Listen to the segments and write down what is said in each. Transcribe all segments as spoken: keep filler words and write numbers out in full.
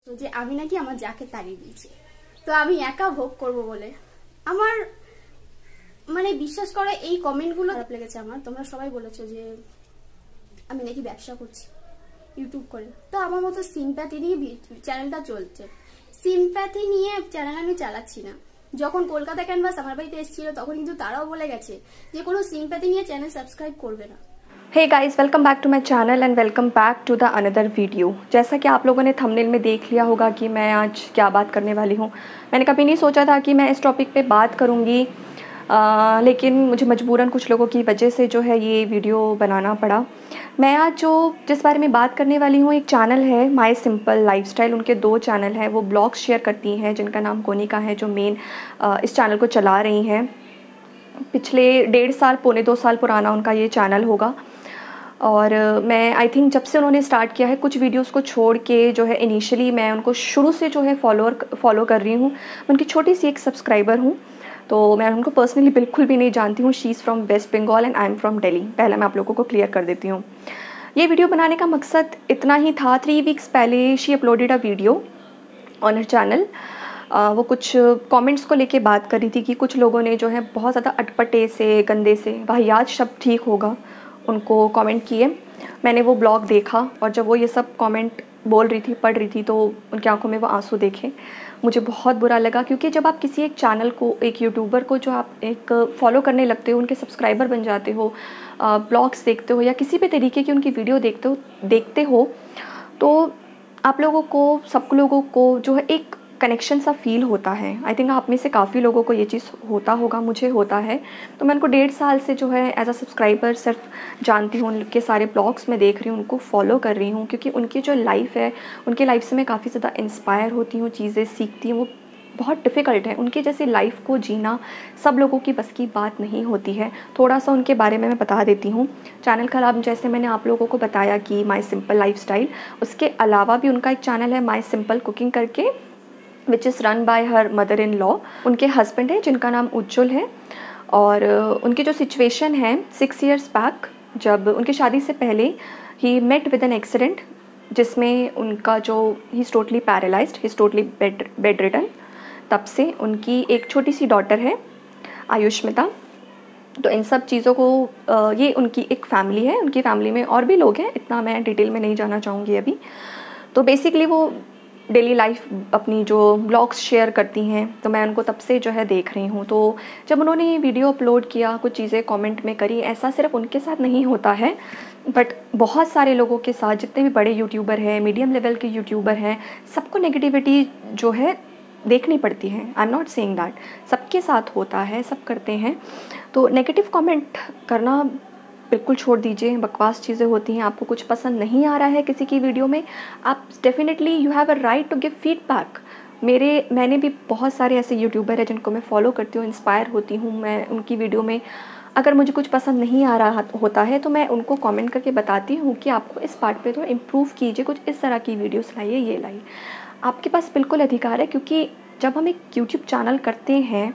তো যে আমি নাকি আমার যাকে তাড়িয়ে দিয়েছি, তো আমি একা ভোগ করব বলে আমার মানে বিশ্বাস করে এই কমেন্টগুলো খারাপ লেগেছে আমার। তোমরা সবাই বলেছো যে আমি নাকি ব্যবসা করছি ইউটিউব করে, তো আমার মতো সিম্প্যাথি নিয়ে চ্যানেলটা চলছে। সিম্প্যাথি নিয়ে চ্যানেল আমি চালাচ্ছি না। যখন কলকাতা ক্যানভাস আমার বাড়িতে এসেছিল তখন কিন্তু তারাও বলে গেছে যে কোনো সিম্প্যাথি নিয়ে চ্যানেল সাবস্ক্রাইব करबे ना। Hey guys, welcome back to my channel and welcome back to the another video. जैसा कि आप लोगों ने थंबनेल में देख लिया होगा कि मैं आज क्या बात करने वाली हूँ। मैंने कभी नहीं सोचा था कि मैं इस टॉपिक पे बात करूँगी, आ, लेकिन मुझे मजबूरन कुछ लोगों की वजह से जो है ये वीडियो बनाना पड़ा। मैं आज जो जिस बारे में बात करने वाली हूँ, एक चैनल है माय सिंपल लाइफस्टाइल। उनके दो चैनल हैं, वो ब्लॉग्स शेयर करती हैं, जिनका नाम कोनिका है, जो मेन इस चैनल को चला रही हैं। पिछले डेढ़ साल पौने दो साल पुराना उनका ये चैनल होगा। और मैं आई थिंक जब से उन्होंने स्टार्ट किया है, कुछ वीडियोस को छोड़ के जो है इनिशियली मैं उनको शुरू से जो है फॉलोअर फॉलो कर रही हूँ। मैं उनकी छोटी सी एक सब्सक्राइबर हूँ, तो मैं उनको पर्सनली बिल्कुल भी नहीं जानती हूँ। She is from West Bengal and I am from Delhi. पहले मैं आप लोगों को क्लियर कर देती हूँ। ये वीडियो बनाने का मकसद इतना ही था। थ्री वीक्स पहले she uploaded a video on her channel. वो कुछ कमेंट्स को लेके बात कर रही थी कि कुछ लोगों ने जो है बहुत ज़्यादा अटपटे से, गंदे से, वाहियात शब्द ठीक होगा, उनको कमेंट किए। मैंने वो ब्लॉग देखा और जब वो ये सब कमेंट बोल रही थी, पढ़ रही थी, तो उनकी आंखों में वो आंसू देखे। मुझे बहुत बुरा लगा, क्योंकि जब आप किसी एक चैनल को, एक यूट्यूबर को जो आप एक फॉलो करने लगते हो, उनके सब्सक्राइबर बन जाते हो, ब्लॉग्स देखते हो या किसी भी तरीके की उनकी वीडियो देखते हो देखते हो तो आप लोगों को, सब लोगों को जो है एक कनेक्शन सा फील होता है। आई थिंक आप में से काफ़ी लोगों को ये चीज़ होता होगा, मुझे होता है। तो मैं उनको डेढ़ साल से जो है एज अ सब्सक्राइबर सिर्फ जानती हूँ, उनके सारे ब्लॉग्स में देख रही हूँ, उनको फॉलो कर रही हूँ, क्योंकि उनकी जो लाइफ है, उनकी लाइफ से मैं काफ़ी ज़्यादा इंस्पायर होती हूँ, चीज़ें सीखती हूँ। वो बहुत डिफ़िकल्ट है, उनकी जैसी लाइफ को जीना सब लोगों की बस की बात नहीं होती है। थोड़ा सा उनके बारे में मैं बता देती हूँ। चैनल का नाम जैसे मैंने आप लोगों को बताया कि माय सिंपल लाइफस्टाइल, उसके अलावा भी उनका एक चैनल है माय सिंपल कुकिंग करके, which is run by her mother in law. उनके हस्बैंड हैं जिनका नाम उज्जवल है। और उनकी जो सिचुएशन है, सिक्स इयर्स बैक जब उनकी शादी से पहले ही मेट विद एन एक्सीडेंट, जिसमें उनका जो he is totally paralysed, he is totally bed bedridden. तब से उनकी एक छोटी सी डॉटर है आयुष्मिता। तो इन सब चीज़ों को, ये उनकी एक फैमिली है। उनकी फैमिली में और भी लोग हैं, इतना मैं डिटेल में नहीं जाना चाहूँगी अभी। तो बेसिकली वो डेली लाइफ अपनी जो ब्लॉग्स शेयर करती हैं, तो मैं उनको तब से जो है देख रही हूँ। तो जब उन्होंने ये वीडियो अपलोड किया, कुछ चीज़ें कमेंट में करी, ऐसा सिर्फ उनके साथ नहीं होता है, बट बहुत सारे लोगों के साथ, जितने भी बड़े यूट्यूबर हैं, मीडियम लेवल के यूट्यूबर हैं, सबको नेगेटिविटी जो है देखनी पड़ती है। I am not saying that, सबके साथ होता है, सब करते हैं। तो नेगेटिव कमेंट करना बिल्कुल छोड़ दीजिए, बकवास चीज़ें होती हैं। आपको कुछ पसंद नहीं आ रहा है किसी की वीडियो में, आप definitely you have a right to give feedback. मेरे मैंने भी बहुत सारे ऐसे यूट्यूबर हैं जिनको मैं फॉलो करती हूँ, इंस्पायर होती हूँ मैं उनकी वीडियो में। अगर मुझे कुछ पसंद नहीं आ रहा होता है तो मैं उनको कमेंट करके बताती हूँ कि आपको इस पार्ट पे थोड़ा इम्प्रूव कीजिए, कुछ इस तरह की वीडियोस लाइए, ये लाइए। आपके पास बिल्कुल अधिकार है, क्योंकि जब हम एक यूट्यूब चैनल करते हैं,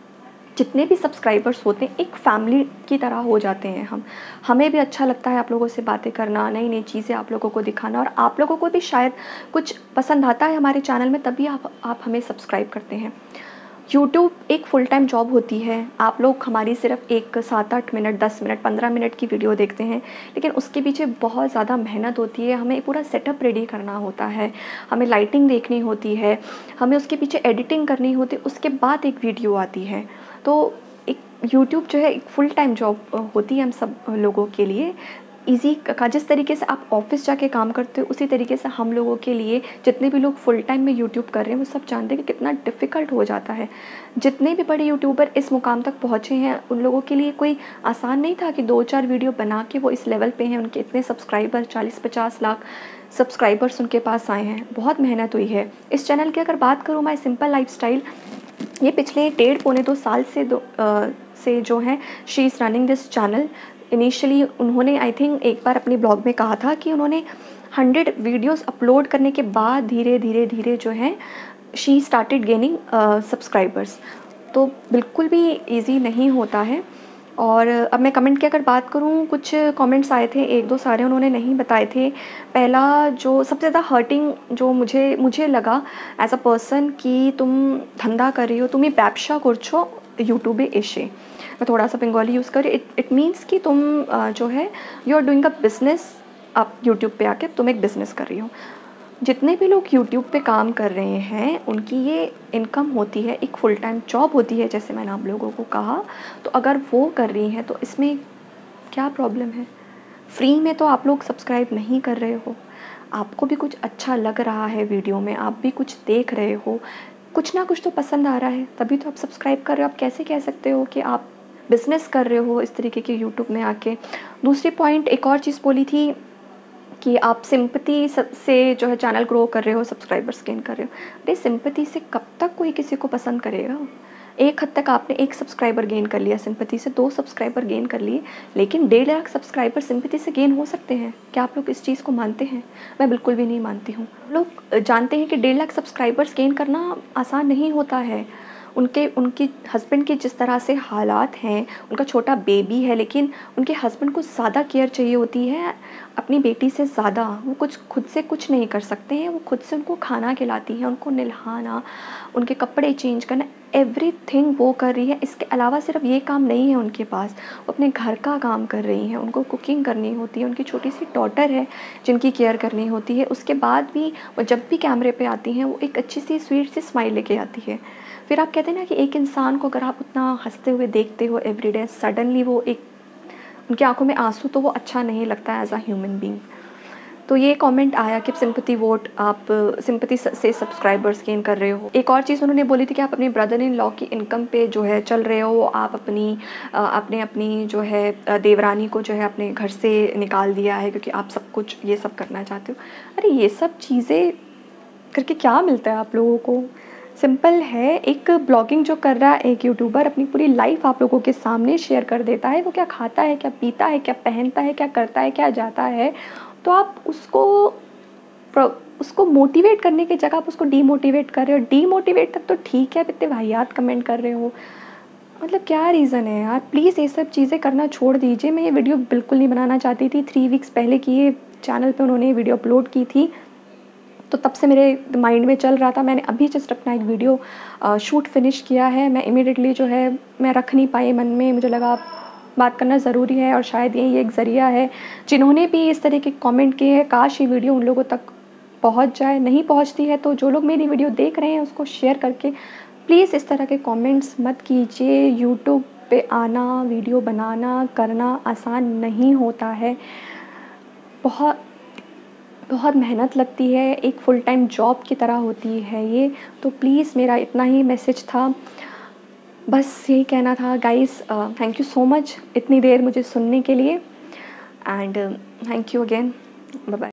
जितने भी सब्सक्राइबर्स होते हैं एक फैमिली की तरह हो जाते हैं हम। हमें भी अच्छा लगता है आप लोगों से बातें करना, नई नई चीज़ें आप लोगों को दिखाना, और आप लोगों को भी शायद कुछ पसंद आता है हमारे चैनल में, तभी आप आप हमें सब्सक्राइब करते हैं। यूट्यूब एक फुल टाइम जॉब होती है। आप लोग हमारी सिर्फ एक सात आठ मिनट, दस मिनट, पंद्रह मिनट की वीडियो देखते हैं, लेकिन उसके पीछे बहुत ज़्यादा मेहनत होती है। हमें पूरा सेटअप रेडी करना होता है, हमें लाइटिंग देखनी होती है, हमें उसके पीछे एडिटिंग करनी होती है, उसके बाद एक वीडियो आती है। तो एक यूट्यूब जो है एक फुल टाइम जॉब होती है हम सब लोगों के लिए। ईजी का जिस तरीके से आप ऑफिस जाके काम करते हो, उसी तरीके से हम लोगों के लिए, जितने भी लोग फुल टाइम में यूट्यूब कर रहे हैं, वो सब जानते हैं कि कितना डिफ़िकल्ट हो जाता है। जितने भी बड़े यूट्यूबर इस मुकाम तक पहुँचे हैं, उन लोगों के लिए कोई आसान नहीं था कि दो चार वीडियो बना के वो इस लेवल पे हैं। उनके इतने सब्सक्राइबर, चालीस पचास लाख सब्सक्राइबर्स उनके पास आए हैं। बहुत मेहनत हुई है। इस चैनल की अगर बात करूँ, माय सिंपल लाइफस्टाइल, ये पिछले डेढ़ पौने दो साल से दो आ, से जो है she is running this channel. Initially उन्होंने आई थिंक एक बार अपनी ब्लॉग में कहा था कि उन्होंने हंड्रेड वीडियोस अपलोड करने के बाद धीरे धीरे धीरे जो है शी स्टार्टेड गेनिंग सब्सक्राइबर्स। तो बिल्कुल भी इजी नहीं होता है। और अब मैं कमेंट की अगर बात करूँ, कुछ कमेंट्स आए थे, एक दो सारे उन्होंने नहीं बताए थे। पहला जो सबसे ज़्यादा हर्टिंग जो मुझे मुझे लगा एज अ पर्सन कि तुम धंधा कर रही हो, तुम ये व्यवसा करछो यूट्यूबे एसे, मैं थोड़ा सा बंगाली यूज़ करी, इट इट मीन्स कि तुम जो है you are doing a business, आप यूट्यूब पे आके तुम एक बिज़नेस कर रही हो। जितने भी लोग यूट्यूब पे काम कर रहे हैं उनकी ये इनकम होती है, एक फुल टाइम जॉब होती है, जैसे मैंने आप लोगों को कहा। तो अगर वो कर रही हैं तो इसमें क्या प्रॉब्लम है? फ्री में तो आप लोग सब्सक्राइब नहीं कर रहे हो, आपको भी कुछ अच्छा लग रहा है वीडियो में, आप भी कुछ देख रहे हो, कुछ ना कुछ तो पसंद आ रहा है, तभी तो आप सब्सक्राइब कर रहे हो। आप कैसे कह सकते हो कि आप बिज़नेस कर रहे हो इस तरीके के यूट्यूब में आके? दूसरी पॉइंट एक और चीज़ बोली थी कि आप सिंपैथी से जो है चैनल ग्रो कर रहे हो, सब्सक्राइबर्स गेन कर रहे हो। अरे सिंपैथी से कब तक कोई किसी को पसंद करेगा? एक हद तक आपने एक सब्सक्राइबर गेन कर लिया, सिंपैथी से दो सब्सक्राइबर गेन कर लिए, लेकिन डेढ़ लाख सब्सक्राइबर सिंपैथी से गेन हो सकते हैं। क्या आप लोग इस चीज़ को मानते हैं? मैं बिल्कुल भी नहीं मानती हूँ। लोग जानते हैं कि डेढ़ लाख सब्सक्राइबर्स गेन करना आसान नहीं होता है। उनके उनकी हस्बैंड की जिस तरह से हालात हैं, उनका छोटा बेबी है, लेकिन उनके हस्बैंड को ज़्यादा केयर चाहिए होती है अपनी बेटी से ज़्यादा। वो कुछ खुद से कुछ नहीं कर सकते हैं, वो खुद से उनको खाना खिलाती हैं, उनको नहलाना, उनके कपड़े चेंज करना, एवरीथिंग वो कर रही है। इसके अलावा सिर्फ ये काम नहीं है उनके पास, वो अपने घर का काम कर रही हैं, उनको कुकिंग करनी होती है, उनकी छोटी सी डॉटर है जिनकी केयर करनी होती है। उसके बाद भी वो जब भी कैमरे पे आती हैं वो एक अच्छी सी स्वीट सी स्माइल लेके आती है। फिर आप कहते हैं ना कि एक इंसान को अगर आप उतना हंसते हुए देखते हो एवरीडे, सडनली वो एक उनकी आंखों में आंसू, तो वो अच्छा नहीं लगता एज अ ह्यूमन बीइंग। तो ये कमेंट आया कि सिंपैथी वोट, आप सिंपैथी से सब्सक्राइबर्स गेन कर रहे हो। एक और चीज़ उन्होंने बोली थी कि आप अपनी ब्रदर इन लॉ की इनकम पे जो है चल रहे हो, आप अपनी आपने अपनी जो है देवरानी को जो है अपने घर से निकाल दिया है क्योंकि आप सब कुछ ये सब करना चाहते हो। अरे ये सब चीज़ें करके क्या मिलता है आप लोगों को? सिंपल है, एक ब्लॉगिंग जो कर रहा है एक यूट्यूबर अपनी पूरी लाइफ आप लोगों के सामने शेयर कर देता है, वो क्या खाता है, क्या पीता है, क्या पहनता है, क्या करता है, क्या जाता है, तो आप उसको उसको मोटिवेट करने की जगह आप उसको डीमोटिवेट कर रहे हो। डीमोटिवेट तक तो ठीक है, इतने वाहियात कमेंट कर रहे हो, मतलब क्या रीज़न है यार? प्लीज़ ये सब चीज़ें करना छोड़ दीजिए। मैं ये वीडियो बिल्कुल नहीं बनाना चाहती थी। थ्री वीक्स पहले की ये चैनल पे उन्होंने ये वीडियो अपलोड की थी, तो तब से मेरे माइंड में चल रहा था। मैंने अभी जस्ट अपना एक वीडियो शूट फिनिश किया है, मैं इमीडिएटली जो है मैं रख नहीं पाई मन में, मुझे लगा बात करना ज़रूरी है, और शायद यही एक ज़रिया है जिन्होंने भी इस तरह के कमेंट किए हैं, काश ये वीडियो उन लोगों तक पहुंच जाए। नहीं पहुंचती है तो जो लोग मेरी वीडियो देख रहे हैं उसको शेयर करके प्लीज़ इस तरह के कमेंट्स मत कीजिए। यूट्यूब पे आना, वीडियो बनाना, करना आसान नहीं होता है, बहुत बहुत मेहनत लगती है, एक फुल टाइम जॉब की तरह होती है ये। तो प्लीज़ मेरा इतना ही मैसेज था, बस यही कहना था guys. Thank you so much इतनी देर मुझे सुनने के लिए, and thank you again, bye bye.